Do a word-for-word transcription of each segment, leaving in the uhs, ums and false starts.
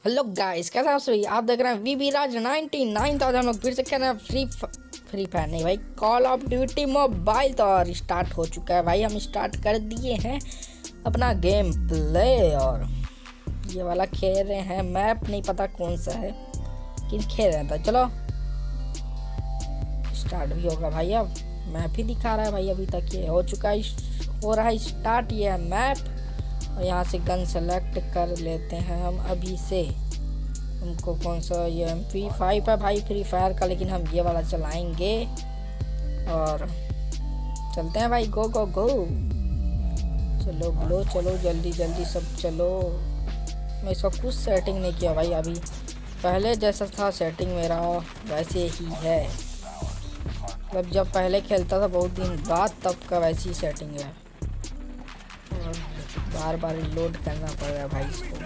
Hello guys, कैसे आप सभी। आप देख रहे हैं V B Raj ninety nine thousand. हम लोग फिर से खेल रहे हैं फ्री फ्री फायर नहीं भाई, कॉल ऑफ ड्यूटी मोबाइल। तो और स्टार्ट हो चुका है भाई, हम स्टार्ट कर दिए हैं अपना गेम प्ले। और ये वाला खेल रहे हैं, मैप नहीं पता कौन सा है लेकिन खेल रहे हैं। तो चलो स्टार्ट भी होगा भाई। अब मैप ही दिखा रहा है भाई, अभी तक ये हो चुका है, हो रहा है स्टार्ट। ये है मैप और यहाँ से गन सेलेक्ट कर लेते हैं हम अभी से। हमको कौन सा, ये एम पी फाइव है भाई फ्री फायर का, लेकिन हम ये वाला चलाएंगे और चलते हैं भाई। गो गो गो, चलो बोलो, चलो जल्दी जल्दी सब चलो। मैं इसका कुछ सेटिंग नहीं किया भाई, अभी पहले जैसा था सेटिंग मेरा वैसे ही है। मतलब जब पहले खेलता था बहुत दिन बाद, तब का वैसी ही सेटिंग है। बार बार लोड करना पड़ रहा है भाई इसको।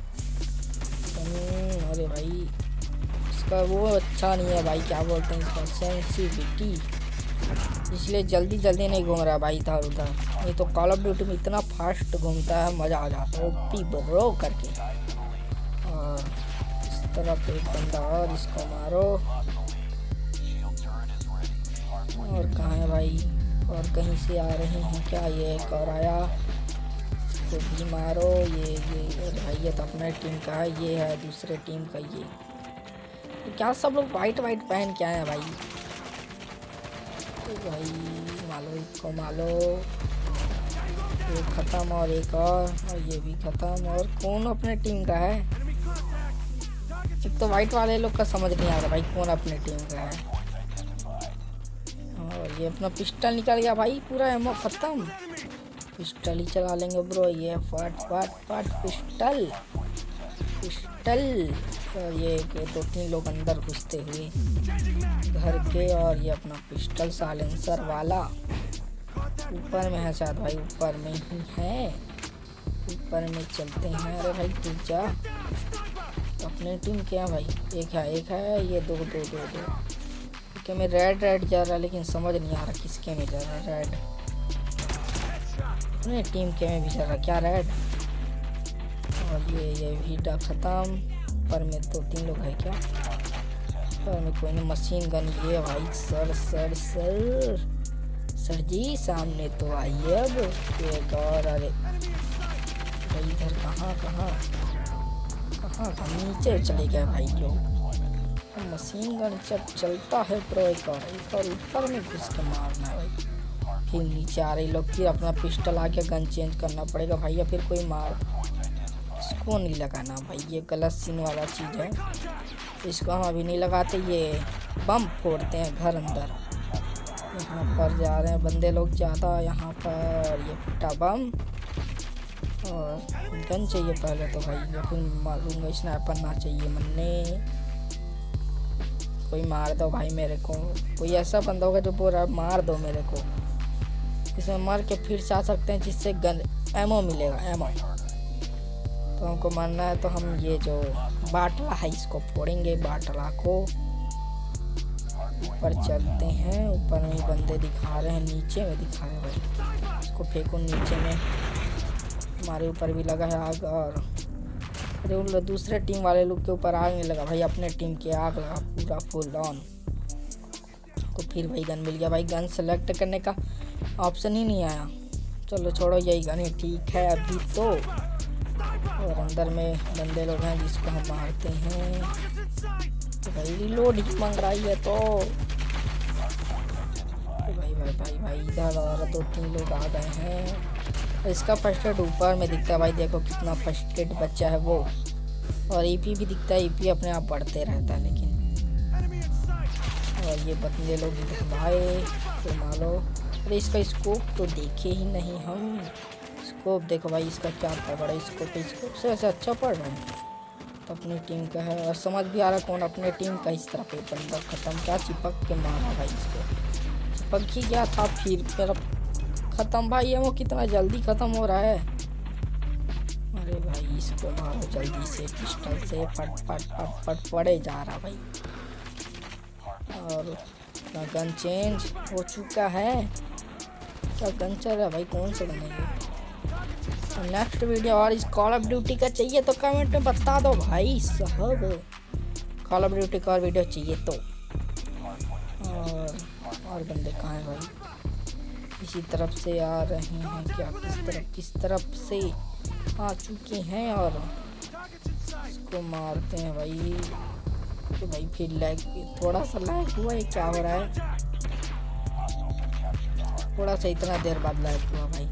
अरे भाई इसका वो अच्छा नहीं है भाई, क्या बोलते हैं इसका, सेंसिटिविटी, इसलिए जल्दी जल्दी नहीं घूम रहा भाई इधर उधर। नहीं तो कॉल ऑफ ड्यूटी में इतना फास्ट घूमता है, मज़ा आ जाता है ओपी ब्रो करके। और इस तरफ एक बंदा और, इसको मारो। और कहाँ है भाई, और कहीं से आ रहे हैं क्या? ये एक और आया, तो भी मारो। ये ये भाई ये तो अपने टीम का है, ये है दूसरे टीम का। ये तो क्या सब लोग वाइट वाइट पहन के आए हैं भाई। तो भाई मालो, इसको मालो। एक ख़त्म और एक और, और ये भी ख़त्म। और कौन अपने टीम का है? एक तो वाइट वाले लोग का समझ नहीं आ रहा भाई कौन अपने टीम का है। और ये अपना पिस्टल निकल गया भाई, पूरा एमो ख़त्म। पिस्टल ही चला लेंगे ब्रो। ये फट फट फट पिस्टल पिस्टल। और ये दो तीन लोग अंदर घुसते हुए घर के, और ये अपना पिस्टल साइलेंसर वाला ऊपर में है शायद भाई, ऊपर में ही है, ऊपर में चलते हैं। अरे भाई घुस जा। अपने टीम क्या भाई, एक है एक है, ये दो दो दो दो के में रेड रेड जा रहा है, लेकिन समझ नहीं आ रहा किसके में जा रहा है रेड। अपने टीम के में भी चल रहा क्या रेड। और ये ये भी ख़त्म। पर में दो तीन लोग है क्या? पर में कोई नहीं। मशीन गन ये भाई, sir sir sir sir ji सामने तो आइए। अब एक और, अरे भाई इधर कहाँ कहाँ कहाँ कहाँ नीचे चले गए भाई। जो मशीन गन जब चलता है प्रो, एक और एक और ऊपर में घुस के मारना है भाई। फिर नीचे आ रही लोग, फिर अपना पिस्टल आके गन चेंज करना पड़ेगा भाई, या फिर कोई मार। इसको नहीं लगाना भाई, ये गलत सीन वाला चीज़ है, इसको हम अभी नहीं लगाते। ये बम फोड़ते हैं घर अंदर। यहाँ पर जा रहे हैं बंदे लोग ज़्यादा, यहाँ पर ये फटा बम। और गन चाहिए पहले तो भाई, या फिर मारूंगा। स्नाइपर ना चाहिए मन्ने, कोई मार दो भाई मेरे को। कोई ऐसा बंदा होगा जो पूरा मार दो मेरे को, इसमें मार के फिर से आ सकते हैं, जिससे गन एमो मिलेगा एमो। तो हमको मारना है, तो हम ये जो बाटला है इसको फोड़ेंगे, बाटला को। ऊपर चलते हैं, ऊपर में बंदे दिखा रहे हैं, नीचे में दिखा रहे हैं भाई। इसको फेंको नीचे में, हमारे ऊपर भी लगा है आग। और अरे उन दूसरे टीम वाले लोग के ऊपर आग नहीं लगा भाई, अपने टीम के आग लगा पूरा फुल ऑन। तो फिर भाई गन मिल गया भाई, गन सेलेक्ट करने का ऑप्शन ही नहीं आया। चलो छोड़ो, यही गन ही ठीक है अभी तो। और अंदर में बंदे लोग हैं जिसको हम मारते हैं। तो भाई रिलोड ही मांग रही है तो भाई भाई भाई भाई इधर और दो तीन लोग आ गए हैं। इसका फर्स्ट एड ऊपर में दिखता है भाई, देखो कितना फर्स्ट एड बच्चा है वो। और ईपी भी दिखता है, ईपी अपने आप बढ़ते रहता है लेकिन। और ये बंदे लोग इधर भाई तो मारो। अरे इसका स्कोप तो देखे ही नहीं हम। स्कोप देखो भाई इसका क्या तगड़ा स्कोप है, स्कोप से ऐसे अच्छा पड़ रहा है। तो अपनी टीम का है, और समझ भी आ रहा है कौन अपने टीम का। इस तरह पे बंदा ख़त्म, क्या चिपक के मारा भाई इसको, चिपक ही गया था फिर मेरा ख़त्म भाई। ये वो कितना जल्दी ख़त्म हो रहा है। अरे भाई इसको मारो जल्दी से, पिस्टल से फट फट फट फट पड़े जा रहा भाई। और गन चेंज हो चुका है, क्या गन चल रहा है भाई, कौन सा गन है ये? नेक्स्ट वीडियो और इस कॉल ऑफ ड्यूटी का चाहिए तो कमेंट में बता दो भाई साहब। कॉल ऑफ ड्यूटी का और वीडियो चाहिए तो। और और बंदे कहाँ हैं भाई? इसी तरफ से आ रहे हैं क्या? किस तरफ किस तरफ से आ चुके हैं और इसको मारते हैं भाई। तो भाई फिर लैग, थोड़ा सा लैग हुआ है। क्या हो रहा है? थोड़ा सा इतना देर बाद लैग हुआ भाई।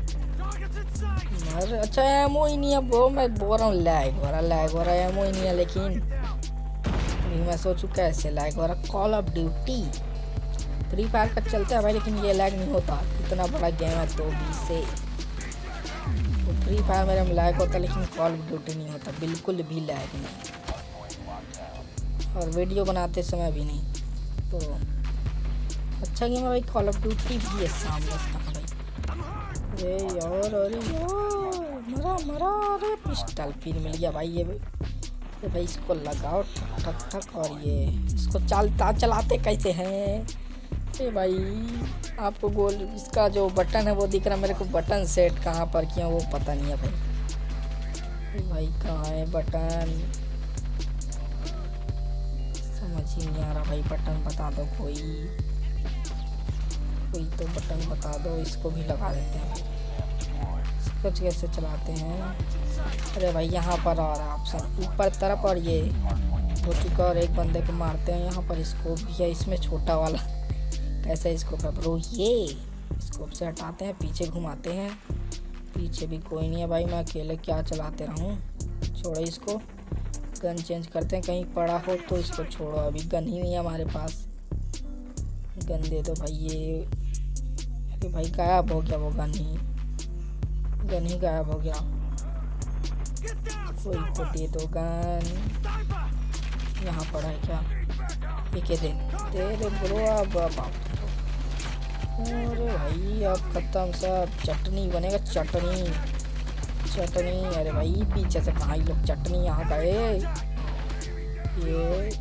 मर अच्छा एमओ ही नहीं है वो, मैं बोल रहा हूँ लैग हो रहा लैग हो रहा है एमओ ही नहीं है। लेकिन मैं सोचूं कैसे लैग हो रहा। Call of duty free fire का चलता है भाई, लेकिन ये लैग नहीं होता। इतना बड़ा गेम है तो भी से तो फ्री फायर मेरे में लैग होता, लेकिन कॉल ऑफ ड्यूटी नहीं होता, बिल्कुल भी लैग नहीं। और वीडियो बनाते समय भी नहीं। तो अच्छा गेम है भाई, कॉल ऑफ ड्यूटी भी है सामने इसका भाई। अरे यार अरे यार मरा मरा। अरे पिस्टल फिर मिल गया भाई। ये ये भाई इसको लगाओ ठक ठक ठक। और ये इसको चलता चलाते कैसे हैं? अरे भाई आपको गोल इसका जो बटन है वो दिख रहा है मेरे को। बटन सेट कहाँ पर किया वो पता नहीं है भाई। अरे भाई कहाँ है बटन? समझ ही नहीं आ रहा भाई। बटन बता दो कोई कोई तो बटन बता दो। इसको भी लगा देते हैं भाई। इसको कैसे चलाते हैं? अरे भाई यहाँ पर आ रहा ऑप्शन ऊपर तरफ और ये हो चुका। और एक बंदे को मारते हैं यहाँ पर। स्कोप भी है इसमें छोटा वाला। कैसे स्कोप है ब्रो? ये स्कोप से हटाते हैं, पीछे घुमाते हैं। पीछे भी कोई नहीं है भाई, मैं अकेले क्या चलाते रहूँ। छोड़ो इसको, गन चेंज करते हैं। कहीं पड़ा हो तो इसको छोड़ो। अभी गन ही नहीं है हमारे पास। गन दे दो भाई। ये अरे भाई गायब हो गया वो गन ही गन ही गायब हो गया। कोई तो दे दो गन। यहाँ पड़ा है क्या? ये के दे दे दे ब्रो। अब अरे भाई अब खत्म सब। चटनी बनेगा चटनी चटनी। अरे भाई पीछे से कहाँ लोग चटनी यहाँ गए? ये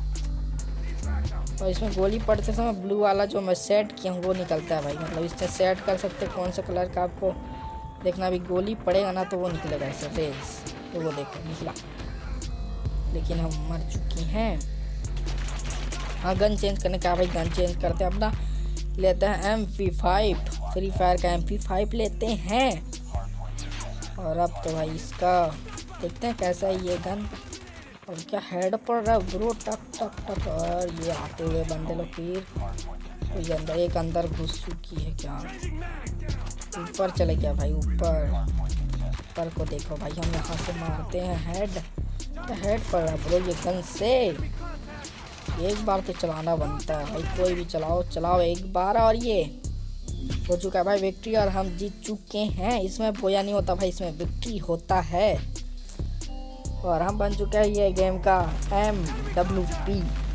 और इसमें गोली पड़ते समय ब्लू वाला जो मैं सेट किया हूँ वो निकलता है भाई। मतलब इससे सेट कर सकते कौन सा कलर का आपको देखना। भी गोली पड़ेगा ना तो वो निकलेगा ऐसे रेस। तो वो देखो निकला, लेकिन हम मर चुके हैं। हाँ गन चेंज करने का भाई। गन चेंज करते हैं अपना। लेते हैं M P five. Free fire का एम पी फाइव लेते हैं। और अब तो भाई इसका देखते हैं कैसा है ये गन। और क्या हेड पड़ रहा है ब्रो, टक टक टक। और ये आते हुए बंदे लोग फिर कोई अंदर एक अंदर घुस चुकी है क्या? ऊपर चले गया भाई। ऊपर ऊपर को देखो भाई। हम यहाँ से मारते हैं हेड। क्या हेड पड़ रहा है ब्रो ये गन से? एक बार तो चलाना बनता है भाई। कोई भी चलाओ चलाओ एक बार। और ये हो चुका है भाई विक्ट्री और हम जीत चुके हैं। इसमें बोया नहीं होता भाई, इसमें विक्ट्री होता है। और हम बन चुके हैं ये गेम का M W P.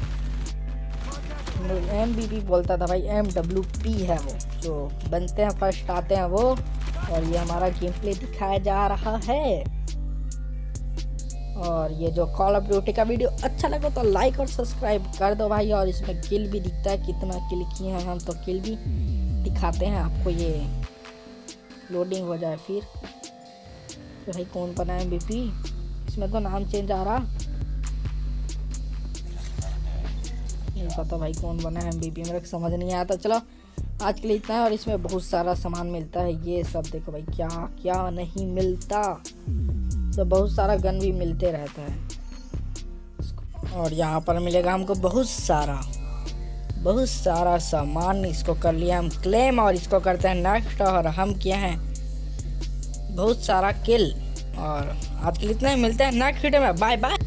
M B P बोलता था भाई, एम डब्ल्यू पी है वो जो बनते हैं फर्स्ट आते हैं वो। और ये हमारा गेम प्ले दिखाया जा रहा है। और ये जो कॉल ऑफ ड्यूटी का वीडियो अच्छा लगा तो लाइक और सब्सक्राइब कर दो भाई। और इसमें किल भी दिखता है कितना किल किए हैं हम, तो किल भी दिखाते हैं आपको। ये लोडिंग हो जाए फिर। तो भाई कौन बना एम बी पी? इसमें तो नाम चेंज आ रहा नहीं पता भाई कौन बना है एम बी पी। मेरे को समझ नहीं आया था। चलो आज के लिए इतना है। और इसमें बहुत सारा सामान मिलता है। ये सब देखो भाई क्या क्या नहीं मिलता। तो बहुत सारा गन भी मिलते रहता है। और यहाँ पर मिलेगा हमको बहुत सारा बहुत सारा सामान। इसको कर लिया हम क्लेम और इसको करते हैं नेक्स्ट। और हम किए हैं बहुत सारा किल। और आज के लिए इतना ही। मिलते हैं नेक्स्ट वीडियो में। Bye bye.